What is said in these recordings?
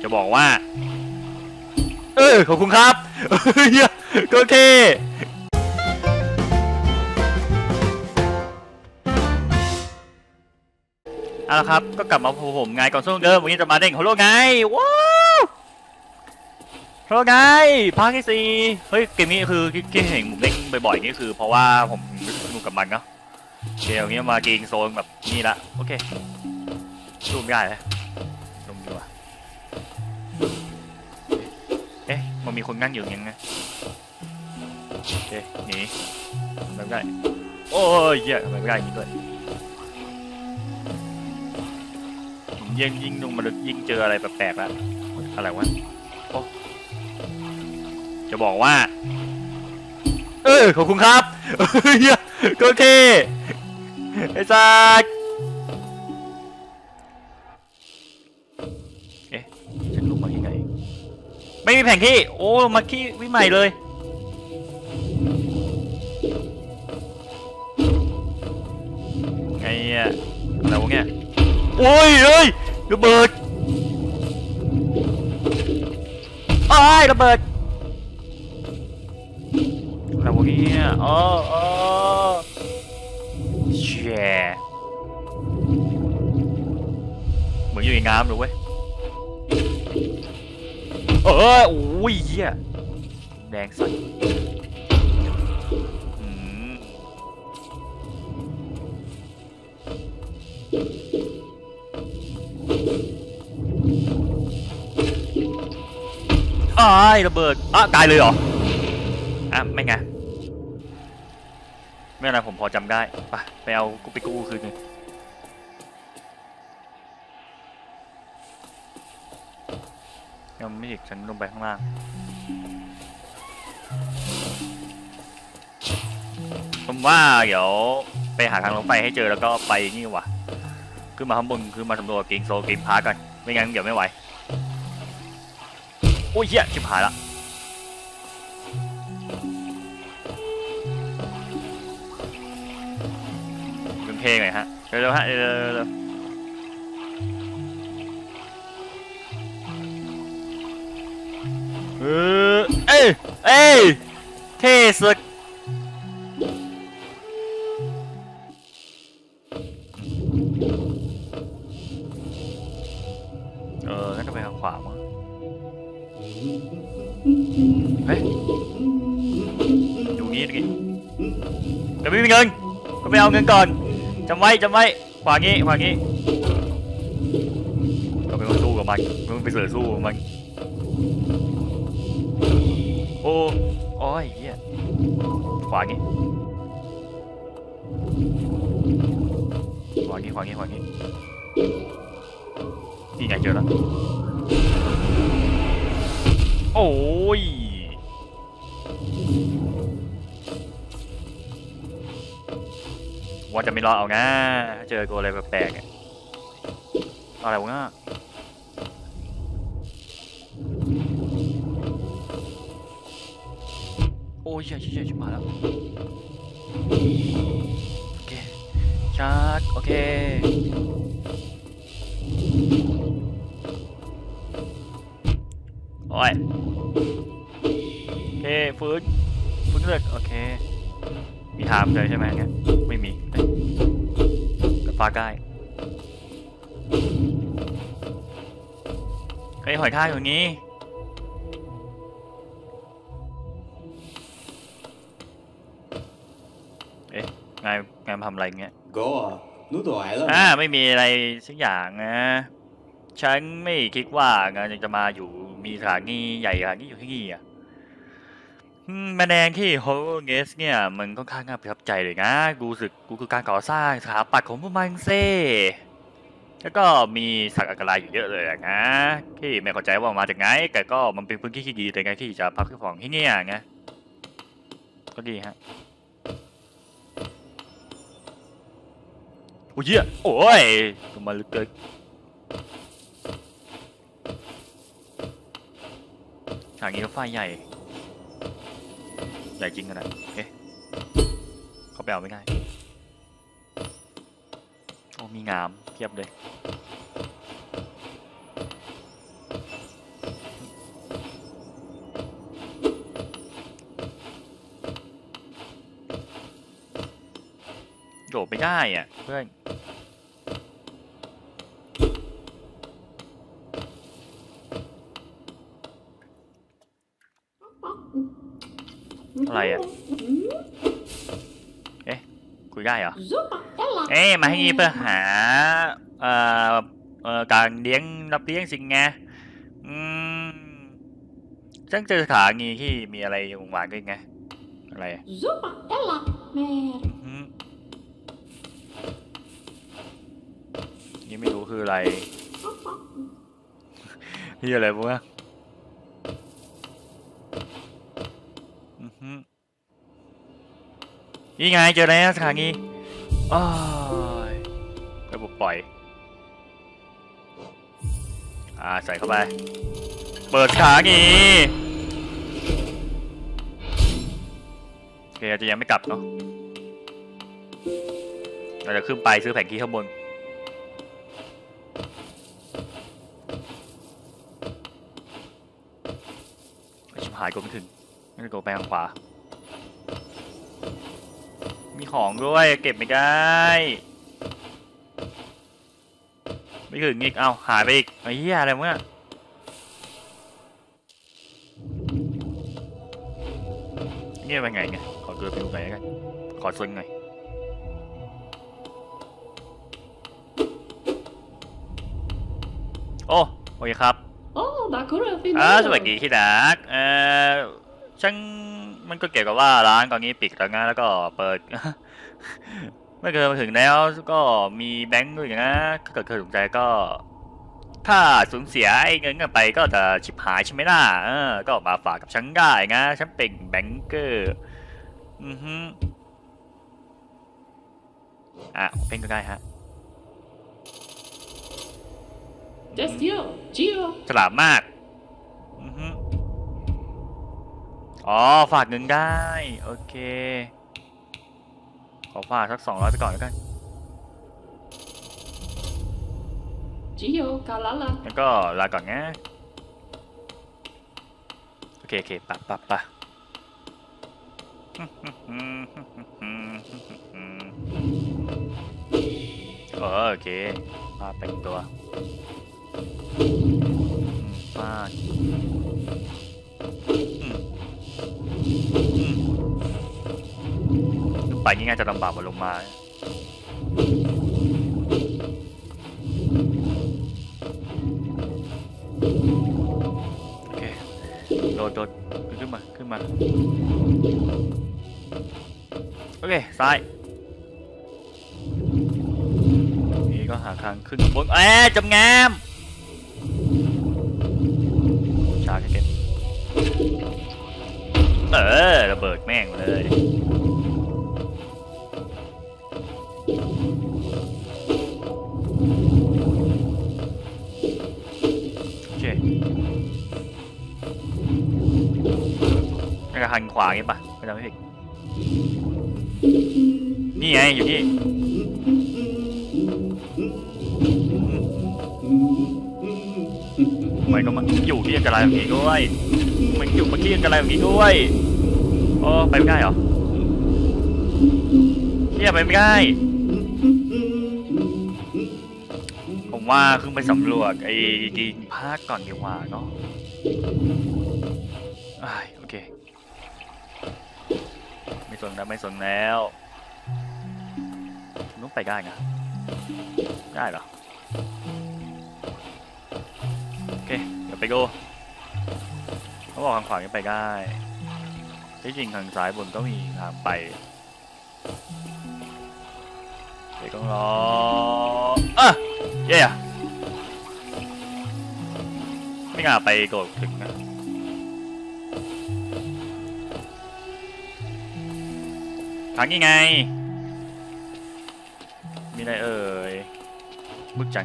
จะบอกว่าขอบคุณครับก็โอเคเอาละครับก็กลับมาพบผมไงก่อนสู้เดิมวันนี้จะมาเด้งฮัลโหลไงว้าวฮัลโหลไงภาคที่สี่เฮ้ยเกมนี้คือที่เห็นผมเด้งบ่อยๆนี่คือเพราะว่าผมสนุกกับมันเนาะเดี๋ยวนี้มาเกงโซนแบบนี้ละโอเคสู้ไม่ได้เลยลงดีกว่ามันมีคนนั่งอยู่ยังไงโอเคหนีไม่ได้โอ้ยเหี้ยไม่ได้ยิงด้วยยิงลงมาลึกยิงเจออะไรแปลกๆแล้วอะไรวะโอ้จะบอกว่าขอบคุณครับก็โอเคไอ้สัสฉันลงมาที่ไหนไม่มีแผนที่โอ้มาที่วิใหม่เลยไงอะอะไรวะเนี่ยโอ้ยระเบิดระเบิดอะไรวะเนี่ยแช่เหมือนอยู่ในน้ำเลยเว้ยโอ้ยเหี้ยแดงสัสระเบิดตายเลยเหรอไม่ไงไม่อะไรผมพอจำได้ไปเอาไปกู้คืนนึงยังไม่ถึงฉันลงไปข้างล่างผมว่าเดี๋ยวไปหาทางลงไปให้เจอแล้วก็ไปนี่ว่ะขึ้นมาข้างบนคือมาสำรวจเกมโซเกมพาร์กันไม่งั้นเดี๋ยวไม่ไหวโอ้ยเหี้ยชิบหายละเพลงหน่อยฮะเร็วๆฮะเร็วเท่สุดงั้นจะไปทางขวามั้งดูงี้แต่ไม่มีเงินก็ไปเอาเงินก่อนจำไว้ขวางี้ก็ไปสู้กับมันมึงไปเสือสู้กับมันโอ้ยเหี้ยขวางี้นี่ไงเจอแล้วโอ้ยว่าจะไม่รอเอานะเจอตัวอะไรแปลกๆอะไรวะโอ้ยชิบหายแล้วโอเคชาร์จโอเคโอ้ยโอเคฟื้นเลือดโอเคมีหามเลยใช่ไหมเนี่ยไม่มีกับปลาได้หอยทากอย่างนี้ไงมาทำอะไรเงี้ย哥啊，你都来了。 ไม่มีอะไรสักอย่างนะฉันไม่คิดว่างานจะมาอยู่มีสถานีใหญ่ขนาดนี้อยู่ที่นี่แมลงที่โฮเกสเนี่ยมันค่อนข้างน่าประทับใจเลยนะกูคือการก่อสร้างสถาปัตย์ของพวกมันเซ่แล้วก็มีสัตว์อันตรายอยู่เยอะเลยนะที่ไม่เข้าใจว่ามาจากไหนแต่ก็มันเป็นพื้นที่ที่ดีแต่ไงที่จะพักผ่อนที่นี่ไงก็ดีฮะโอ้ยโอ้ยมาลึกเกินทางนี้รถไฟใหญ่จริงขนาดเขาไปเอาไม่ได้โอ้มีงามเทียบเลยโดดไม่ได้อ่ะเพื่อนอะไรอ่ะเอ๊ะคุยได้เหรอเอ๊ะมาให้นี่เพื่อหาการเลี้ยงรับเลี้ยงสิ่งไงฉันเจอสถานีที่มีอะไรหวานๆกันไงอะไรนี่ไม่รู้คืออะไรนี่อะไรพวกนี้นี่ไงเจอแล้วสถานีระบบปล่อยใส่เข้าไปเปิดสถานีโอเคจะยังไม่กลับเนาะเราจะขึ้นไปซื้อแผงคีย์ข้างบนชิบหายกดไม่ถึงไม่ได้กดไปทางขวามีของด้วยเก็บไม่ได้ไม่ถึงอีกเอาหายไปอีกไอ้เหี้ยอะไรมึงอะนี่ไปไงไงขอเกิดไปดูไหนกันขอซนหน่อยโอเคครับสวัสดีที่รักฉันมันก็เกี่ยวกับว่าร้านตอนนี้ปิดแล้วนะแล้วก็เปิดไม่เคยมาถึงแล้วก็มีแบงค์ด้วยนะถ้าเกิดเคยสนใจก็ถ้าสูญเสียไอ้เงินกันไปก็จะชิบหายใช่ไหมล่ะก็มาฝากกับฉันได้นะฉันเป็นแบงเกอร์เป็นก็ได้ฮะฉลาดมากฝากเงินได้โอเคขอฝากสัก200ไปก่อนแล้วกันแล้วก็ลาก่อนนะโอเคปะโอเคมาเป็นตัวมาไปง่ายๆจะลำบากกว่าลงมาโอเคโดดขึ้นมาโอเคซ้ายนี่ก็หาทางขึ้นบนจำงามชาเก็ตระเบิดแม่งเลยหันขวางี้ปะไม่จำไม่ผิดนี่ไงอยู่นี่มันก็มาอยู่ที่อันตรายแบบนี้ด้วยมันอยู่มาที่อันตรายแบบนี้ด้วยไปไม่ได้เหรอเนี่ยไปไม่ได้ผมว่าขึ้นไปสำรวจไอ้ดินภาคก่อนดีกว่าเนาะโอเคไม่สนแล้วต้องไปได้ไงได้เหรอโอเคเดี๋ยวไปดูเขาบอกทางขวายังไปได้ที่จริงทางซ้ายบนก็มีทางไปเดี๋ยวต้องรอเย้ไม่ง่าไปโดดถึงนะทางนี้ไงมีอะไรบึกจัง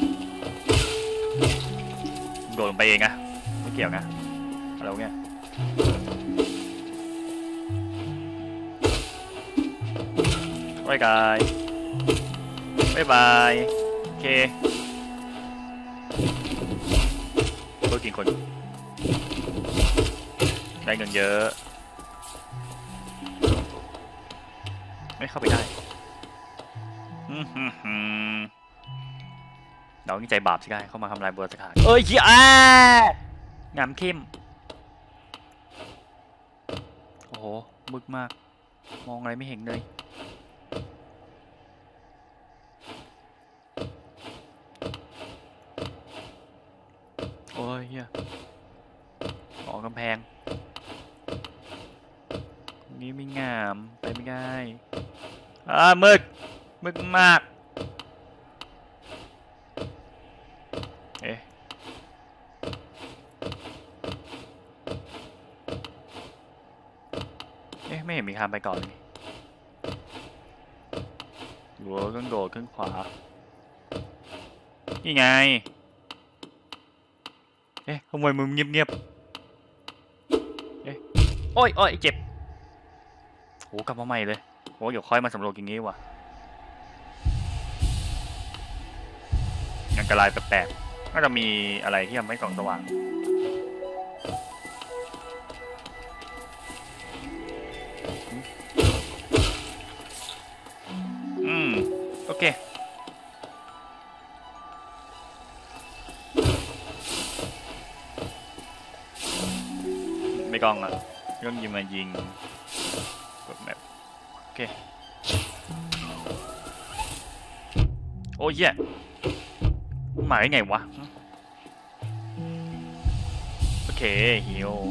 โดดลงไปเองอะไม่เกี่ยวนะอะไรเงี้ยบ๊ายบายโอเคเพิ่มกี่คนได้เงินเยอะไม่เข้าไปได้เราต้องใจบาปสิได้เข้ามาทำลายบัวสกัดเอ้ยเฮียงามเข้มโอ้โหมึกมากมองอะไรไม่เห็นเลยโอ้ยเฮียออกกำแพงนี้ไม่งามไปไม่ได้มึกมากเอ๊ะไม่เห็นมีทางไปก่อนเลยหัวเครื่องโดดเครื่องขวานี่ไงทำไมมึงเงียบโอ้ยเจ็บโหกลับมาใหม่เลยโหเดี๋ยวค่อยมาสำรวจอย่างงี้ว่ะอันตรายแปลกๆก็จะมีอะไรที่ทำให้ส่องสว่างโอเคไม่กล้องอ่ะเรื่องยิงมายิงกดแมปโอเคโอ้ยเหี้ยหมายไงวะโอเคหิว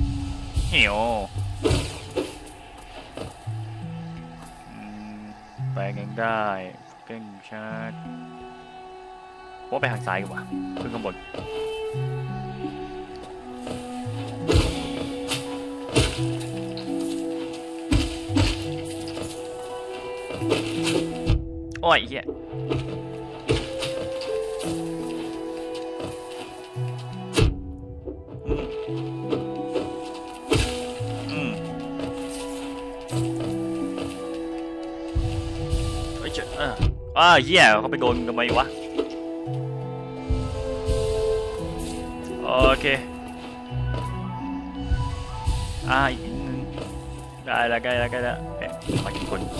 แปลงเองได้เก่งชาร์จว่าไปทางซ้ายกันวะขึ้นข้างบนโอ้ยเหี้ยเหี้ยเขาไปโดนทำไมวะโอเคอีกนิดนึงได้แล้วใกล้แล้วมากี่คน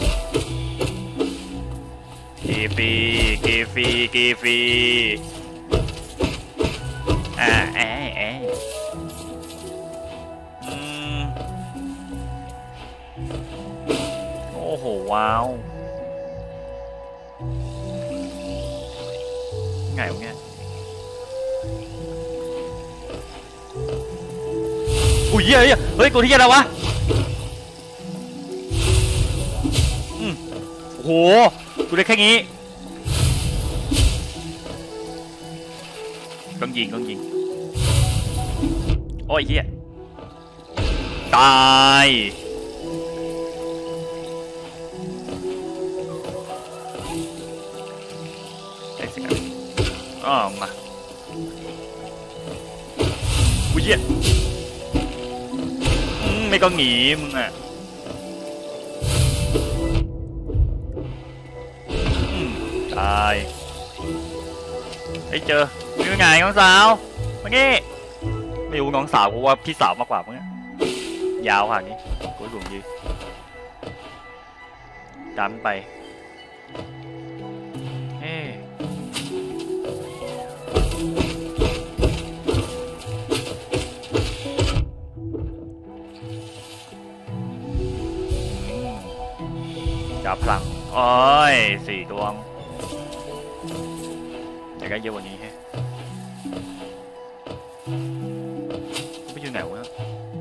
กีฟีโอ้โหว้าวไงวะเนี่ยอุ้ยเฮ้ยกูที่อะไรวะโอ้โหกูได้แค่นี้ต้องยิงโอ้ยเฮียตายได้สิครับมาอุ้ยเฮียไม่ก็หนีมึงอ่ะตายเจอนี่เป็นไงน้องสาวมางี้ไม่รู้น้องสาวกูว่าพี่สาวมากกว่ามึงเนี่ยยาวขนาดนี้กูสูงดีตามไปจับพลังโอ้ย4 ดวงอยากได้เยอะกว่านี้ไปอยู่ไหนวะ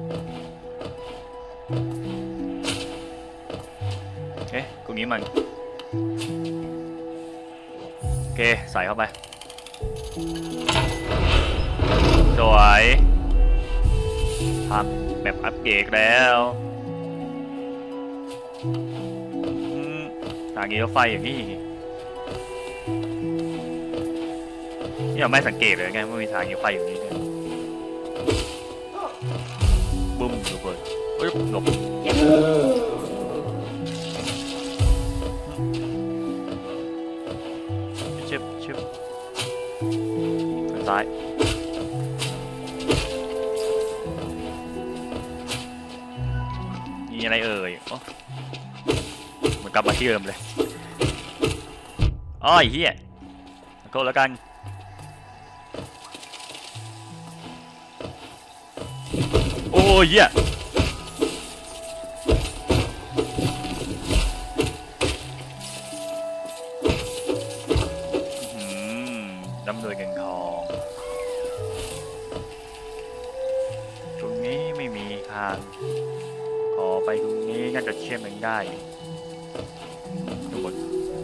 ตรงนี้มันโอเคใส่เข้าไปสวยทำแบบอัปเกรดแล้วทางนี้รถไฟอย่างนี้เราไม่สังเกตเลยไงว่ามีทางรถไฟอยู่นี้ด้วยบึ้มระเบิดหลบชิบทางซ้ายมีอะไรเอ่ยมันกลับมาที่เดิมเลยอ้อยเฮียโทษแล้วกันโอ้ยเฮียร่ำรวยเงินทองตรงนี้ไม่มีทางขอไปตรงนี้น่าจะเชื่อมกันได้ทุกคน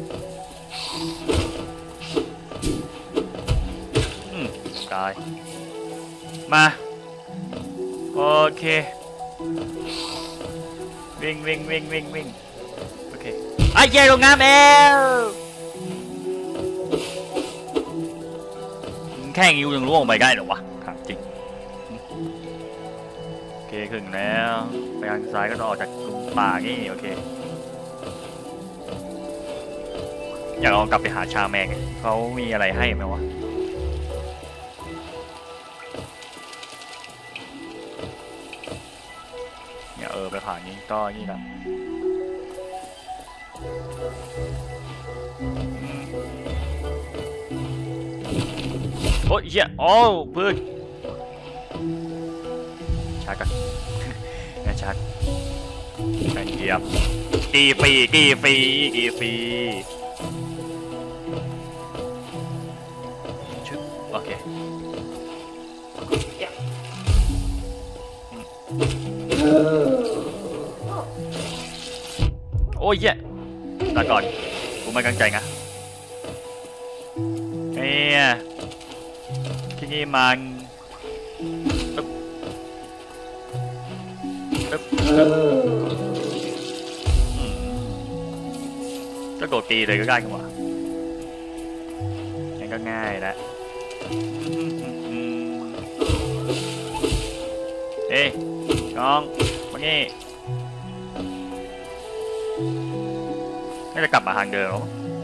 ตายมาโอเควิ่งโอเคไอ้เหี้ยลงน้ำเอวแค่งิ้วยังล่วงไปได้หรอวะถามจริงโอเคขึ้นแล้วไปทางซ้ายก็ต้องออกจากกลุ่มป่างี้โอเคอยากลองกลับไปหาชาแมงเขามีอะไรให้ไหมวะเนี่ยไปผ่านนี้ก็นี่นะโอ้ยเหี้ยโอ้เพื่อนชาร์จกันนะชาร์จแข่งเกียบกี่ฟรีชุดโอเคโอ้ยเหี้ยลาก่อนกูไม่ตั้งใจนะที่นี่มันก็โดดตีเลยก็ได้กันวะงั้นก็ง่ายแล้วเฮ้ยน้องมางี้น่าจะกลับมาทางเดิม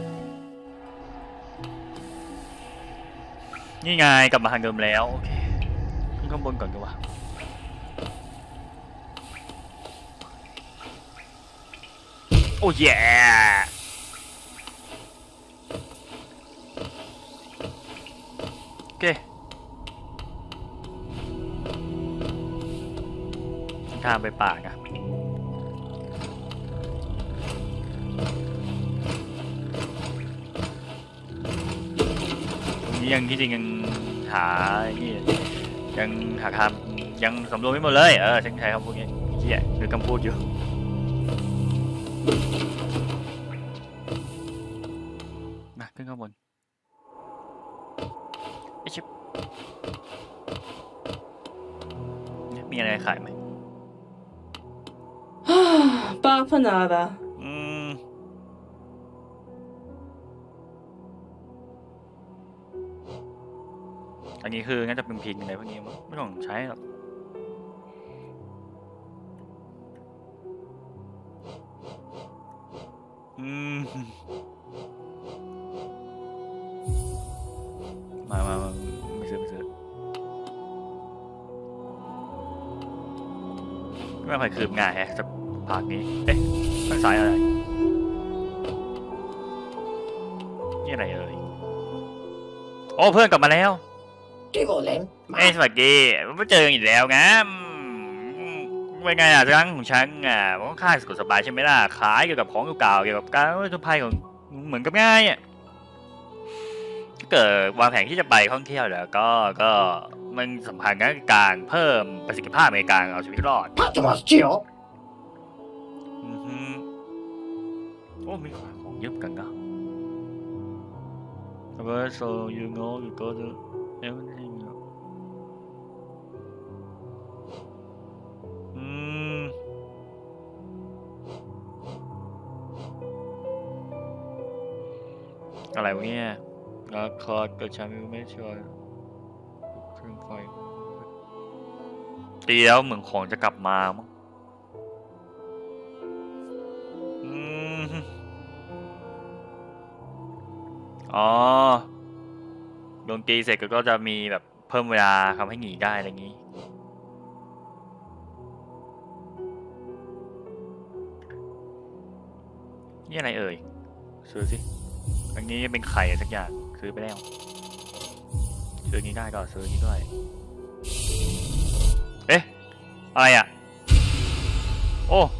นี่ไงกลับมาทางเดิมแล้วโอเคขึ้นข้างบนก่อนดีกว่าโอ้ยโอเคทางไปป่านะยังที่จริงยังหานี่ยังหาคำยังสำรวมไม่หมดเลยฉันใช้คำพูดนี้เหี้ยคือคำพูดอยู่มาขึ้นข้างบนไอชิปมีอะไรขายไหม Papa nada. อันนี้คืองั้นจะเป็นพินอะไรพวกนี้มั้งไม่ต้องใช้หรอกมาไม่ซื้อไม่ค่อยคืบง่ายแฮะจะผากนี้ทางซ้ายอะไรนี่อะไรโอ้เพื่อนกลับมาแล้วสวัสดีไม่เจอกันอีกแล้วงั้นเป็นไงจังของฉันผมก็ค่ายสกุลสบายใช่ไหมล่ะขายเกี่ยวกับของเก่าๆเกี่ยวกับการทุนภัยของเหมือนกับง่ายเกิดวางแผนที่จะไปท่องเที่ยวแล้วก็มันสำคัญกับการเพิ่มประสิทธิภาพในการเอาชีวิตรอดโอ้มีของเยอะกันนะso you know you go to everything อะไรวะเนี่ยราคาเกิดฉันไม่ช่วยเครื่องไฟตีแล้วเหมือนของจะกลับมามั้งอ๋อโดนตีเสร็จก็จะมีแบบเพิ่มเวลาทำให้หนีได้อะไรอย่างนี้นี่อะไรเอ่ยซื้อสิอันนี้เป็นไข่สักอย่างซื้อไปแล้วซื้อนี้ได้ก็ซื้อนี้ด้วยเอ๊ะอะไรอ่ะโอ้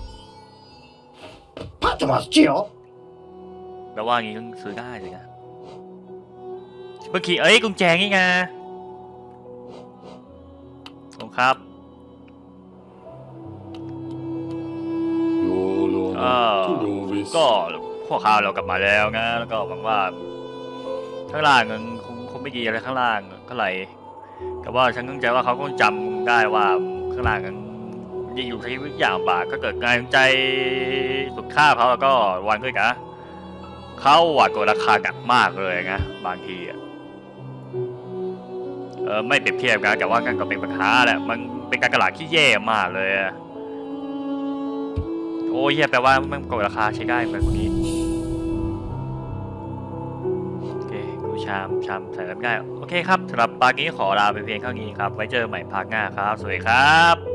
แปลว่างี้ต้องซื้อได้เลยนะเมื่อกี้เอ้ยกุญแจนี่ไงครับ ก็พวกข้าวเรากลับมาแล้วนะแล้วก็หวังว่าข้างล่างคงไม่ดีอะไรข้างล่างเท่าไหร่แต่ว่าฉันตั้งใจว่าเขาคงจำได้ว่าข้างล่างยังอยู่ใช้วิญญาณบากก็เกิดงานใจสุดค่าเขาแล้วก็วันด้วยกันเขาหวาดกลัวราคาหนักมากเลยนะบางทีไม่เปรียบเทียบกันแต่ว่ากันก็เป็นปัญหาแหละมันเป็นการตลาดที่แย่มากเลยโอ้ยแปลว่ามันกดราคาใช้ได้เหมือนพวกนี้โอเคดูชามใส่แล้วง่ายโอเคครับสำหรับปาร์กี้ขอลาไปเพียงเท่านี้ครับไว้เจอใหม่ภาคหน้าครับสวัสดีครับ